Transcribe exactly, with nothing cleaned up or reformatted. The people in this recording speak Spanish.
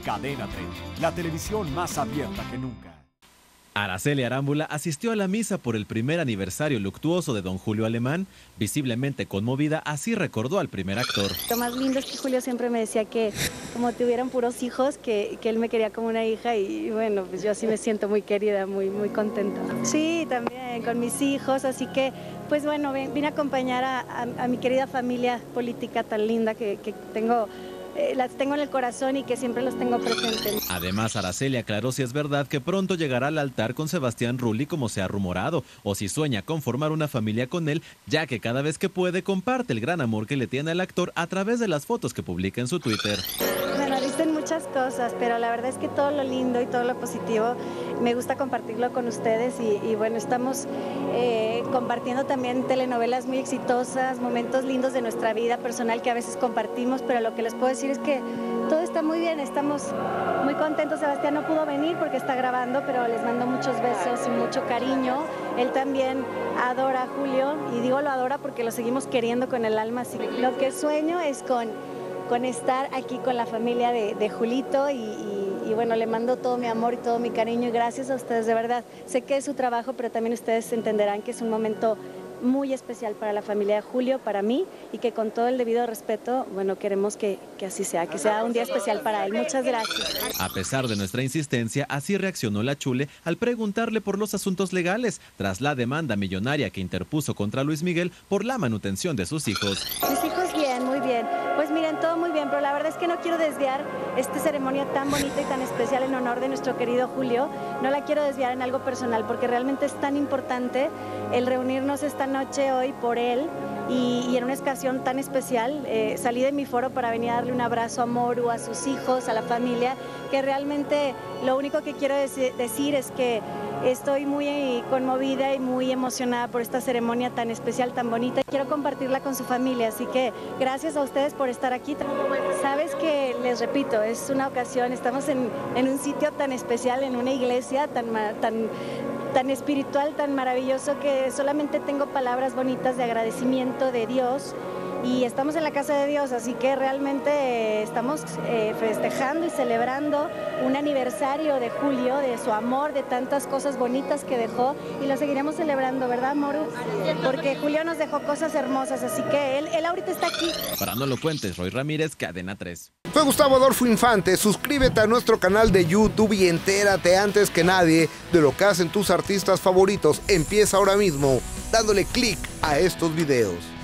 Cadena treinta, la televisión más abierta que nunca. Araceli Arámbula asistió a la misa por el primer aniversario luctuoso de don Julio Alemán. Visiblemente conmovida, así recordó al primer actor. Lo más lindo es que Julio siempre me decía que como tuvieran puros hijos, que, que él me quería como una hija y bueno, pues yo así me siento muy querida, muy, muy contenta. Sí, también con mis hijos, así que pues bueno, vine a acompañar a, a, a mi querida familia política tan linda que, que tengo. Eh, las tengo en el corazón y que siempre los tengo presentes. Además, Araceli aclaró si es verdad que pronto llegará al altar con Sebastián Rulli como se ha rumorado, o si sueña con formar una familia con él, ya que cada vez que puede comparte el gran amor que le tiene al actor a través de las fotos que publica en su Twitter. Bueno, dicen muchas cosas, pero la verdad es que todo lo lindo y todo lo positivo me gusta compartirlo con ustedes y, y bueno, estamos eh, compartiendo también telenovelas muy exitosas, momentos lindos de nuestra vida personal que a veces compartimos, pero lo que les puedo decir es que todo está muy bien, estamos muy contentos. Sebastián no pudo venir porque está grabando, pero les mando muchos besos y mucho cariño. Él también adora a Julio y digo lo adora porque lo seguimos queriendo con el alma. Así que lo que sueño es con, con estar aquí con la familia de, de Julito y, y, y bueno, le mando todo mi amor y todo mi cariño y gracias a ustedes, de verdad. Sé que es su trabajo, pero también ustedes entenderán que es un momento muy especial para la familia de Julio, para mí, y que con todo el debido respeto, bueno, queremos que, que así sea, que sea un día especial para él. Muchas gracias. A pesar de nuestra insistencia, así reaccionó la Chule al preguntarle por los asuntos legales, tras la demanda millonaria que interpuso contra Luis Miguel por la manutención de sus hijos. Mis hijos bien, muy bien. Pues miren, todo muy bien, pero la verdad es que no quiero desviar esta ceremonia tan bonita y tan especial en honor de nuestro querido Julio. No la quiero desviar en algo personal, porque realmente es tan importante el reunirnos esta noche hoy por él y, y en una ocasión tan especial. Eh, salí de mi foro para venir a darle un abrazo a Moru, a sus hijos, a la familia, que realmente lo único que quiero dec- decir es que estoy muy conmovida y muy emocionada por esta ceremonia tan especial, tan bonita. Quiero compartirla con su familia, así que gracias a ustedes por estar aquí. Sabes que, les repito, es una ocasión, estamos en, en un sitio tan especial, en una iglesia tan, tan, tan espiritual, tan maravilloso, que solamente tengo palabras bonitas de agradecimiento de Dios. Y estamos en la casa de Dios, así que realmente eh, estamos eh, festejando y celebrando un aniversario de Julio, de su amor, de tantas cosas bonitas que dejó y lo seguiremos celebrando, ¿verdad, Moru? Porque Julio nos dejó cosas hermosas, así que él, él ahorita está aquí. Para No Lo Cuentes, Roy Ramírez, Cadena tres. Fue Gustavo Adolfo Infante. Suscríbete a nuestro canal de YouTube y entérate antes que nadie de lo que hacen tus artistas favoritos. Empieza ahora mismo dándole clic a estos videos.